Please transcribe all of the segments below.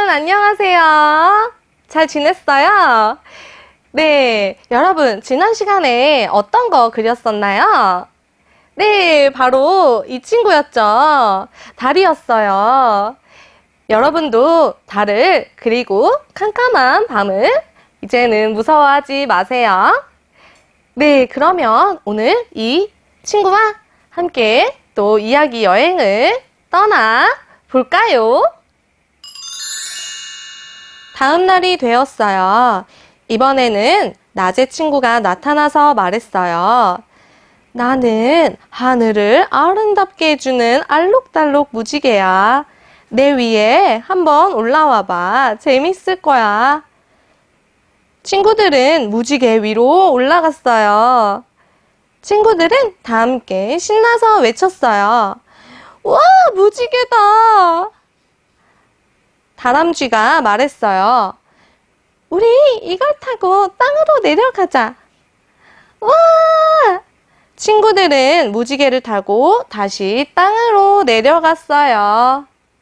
안녕하세요. 잘 지냈어요? 네, 여러분, 지난 시간에 어떤 거 그렸었나요? 네, 바로 이 친구였죠. 달이었어요. 여러분도 달을 그리고 캄캄한 밤을 이제는 무서워하지 마세요. 네, 그러면 오늘 이 친구와 함께 또 이야기 여행을 떠나 볼까요? 다음 날이 되었어요. 이번에는 낮에 친구가 나타나서 말했어요. 나는 하늘을 아름답게 해주는 알록달록 무지개야. 내 위에 한번 올라와 봐. 재밌을 거야. 친구들은 무지개 위로 올라갔어요. 친구들은 다 함께 신나서 외쳤어요. 와, 무지개다! 다람쥐가 말했어요. 우리 이걸 타고 땅으로 내려가자. 와! 친구들은 무지개를 타고 다시 땅으로 내려갔어요.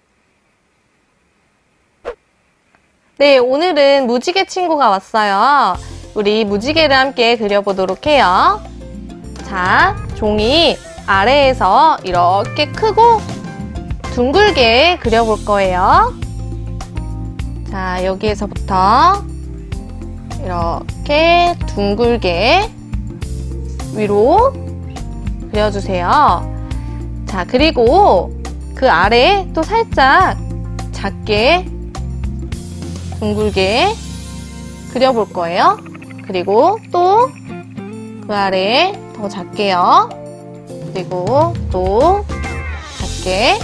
네, 오늘은 무지개 친구가 왔어요. 우리 무지개를 함께 그려보도록 해요. 자, 종이 아래에서 이렇게 크고 둥글게 그려볼 거예요. 자, 여기에서부터 이렇게 둥글게 위로 그려주세요. 자, 그리고 그 아래에 또 살짝 작게 둥글게 그려볼 거예요. 그리고 또 그 아래에 더 작게요. 그리고 또 작게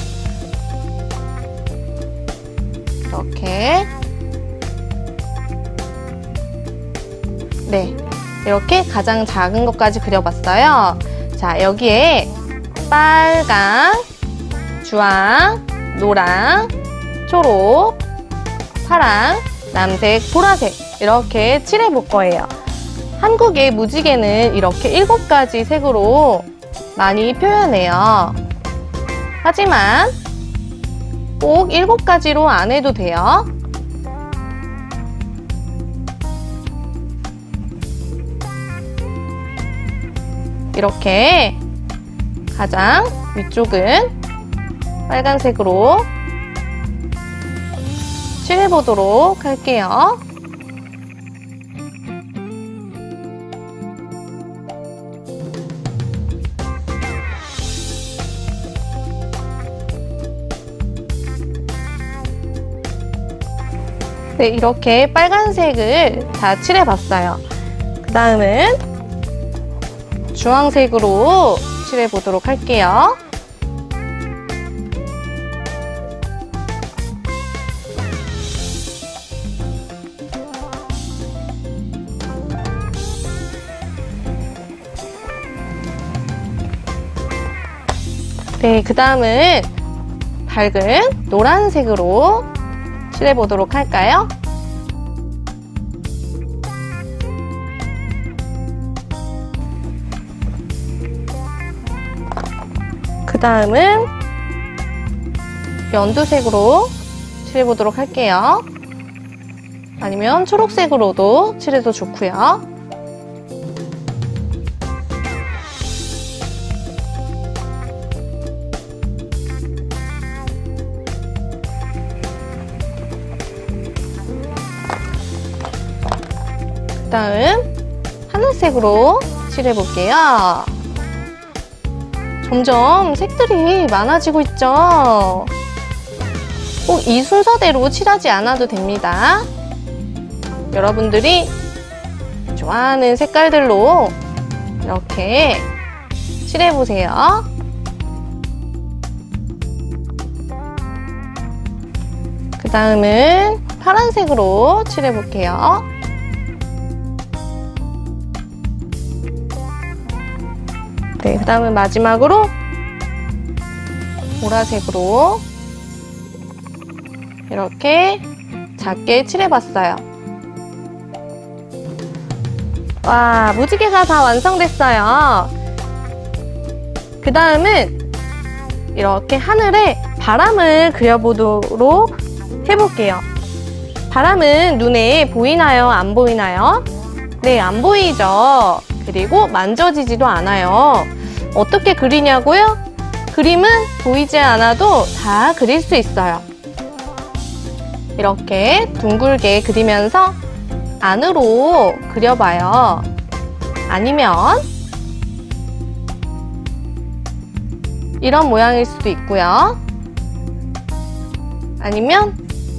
이렇게 네, 이렇게 가장 작은 것까지 그려봤어요. 자, 여기에 빨강, 주황, 노랑, 초록, 파랑, 남색, 보라색 이렇게 칠해볼 거예요. 한국의 무지개는 이렇게 7가지 색으로 많이 표현해요. 하지만 꼭 7가지로 안 해도 돼요. 이렇게 가장 위쪽은 빨간색으로 칠해보도록 할게요. 네, 이렇게 빨간색을 다 칠해봤어요. 그 다음은 주황색으로 칠해보도록 할게요. 네, 그 다음은 밝은 노란색으로 칠해보도록 할까요? 그 다음은 연두색으로 칠해보도록 할게요. 아니면 초록색으로도 칠해도 좋고요. 그 다음 하늘색으로 칠해볼게요. 점점 색들이 많아지고 있죠? 꼭 이 순서대로 칠하지 않아도 됩니다. 여러분들이 좋아하는 색깔들로 이렇게 칠해보세요. 그 다음은 파란색으로 칠해볼게요. 네, 그 다음은 마지막으로 보라색으로 이렇게 작게 칠해봤어요. 와, 무지개가 다 완성됐어요. 그 다음은 이렇게 하늘에 바람을 그려보도록 해볼게요. 바람은 눈에 보이나요? 안 보이나요? 네, 안 보이죠? 그리고 만져지지도 않아요. 어떻게 그리냐고요? 그림은 보이지 않아도 다 그릴 수 있어요. 이렇게 둥글게 그리면서 안으로 그려봐요. 아니면 이런 모양일 수도 있고요. 아니면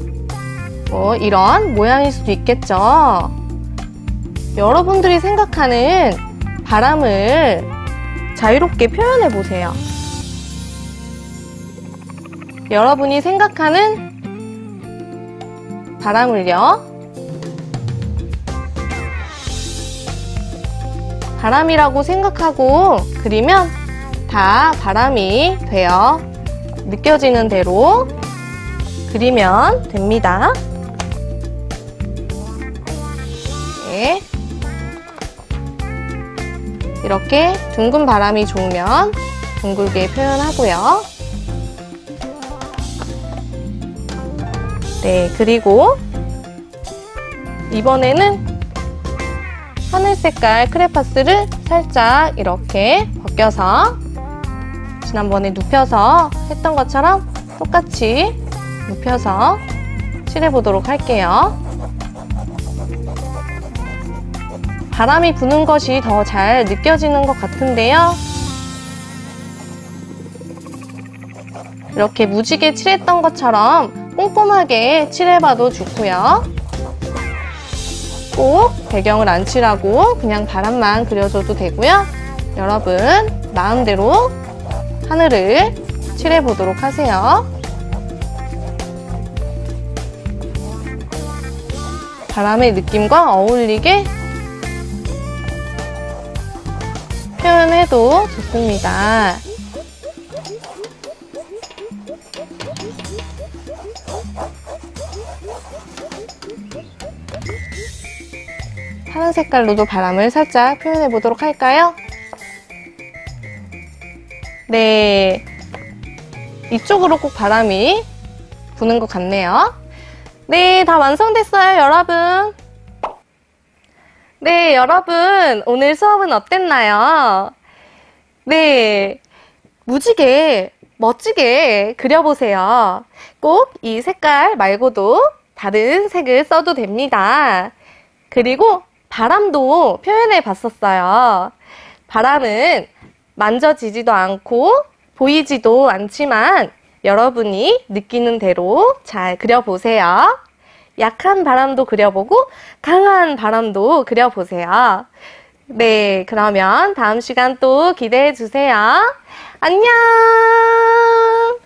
이런 모양일 수도 있겠죠. 여러분들이 생각하는 바람을 자유롭게 표현해 보세요. 여러분이 생각하는 바람을요, 바람이라고 생각하고 그리면 다 바람이 되어 느껴지는 대로 그리면 됩니다. 네. 이렇게 둥근 바람이 좋으면 둥글게 표현하고요. 네, 그리고 이번에는 하늘 색깔 크레파스를 살짝 이렇게 벗겨서 지난번에 눕혀서 했던 것처럼 똑같이 눕혀서 칠해보도록 할게요. 바람이 부는 것이 더 잘 느껴지는 것 같은데요. 이렇게 무지개 칠했던 것처럼 꼼꼼하게 칠해봐도 좋고요. 꼭 배경을 안 칠하고 그냥 바람만 그려줘도 되고요. 여러분 마음대로 하늘을 칠해보도록 하세요. 바람의 느낌과 어울리게 표현해도 좋습니다. 파란 색깔로도 바람을 살짝 표현해 보도록 할까요? 네, 이쪽으로 꼭 바람이 부는 것 같네요. 네, 다 완성됐어요, 여러분. 네, 여러분, 오늘 수업은 어땠나요? 네, 무지개 멋지게 그려보세요. 꼭 이 색깔 말고도 다른 색을 써도 됩니다. 그리고 바람도 표현해 봤었어요. 바람은 만져지지도 않고 보이지도 않지만 여러분이 느끼는 대로 잘 그려보세요. 약한 바람도 그려보고 강한 바람도 그려보세요. 네, 그러면 다음 시간 또 기대해 주세요. 안녕!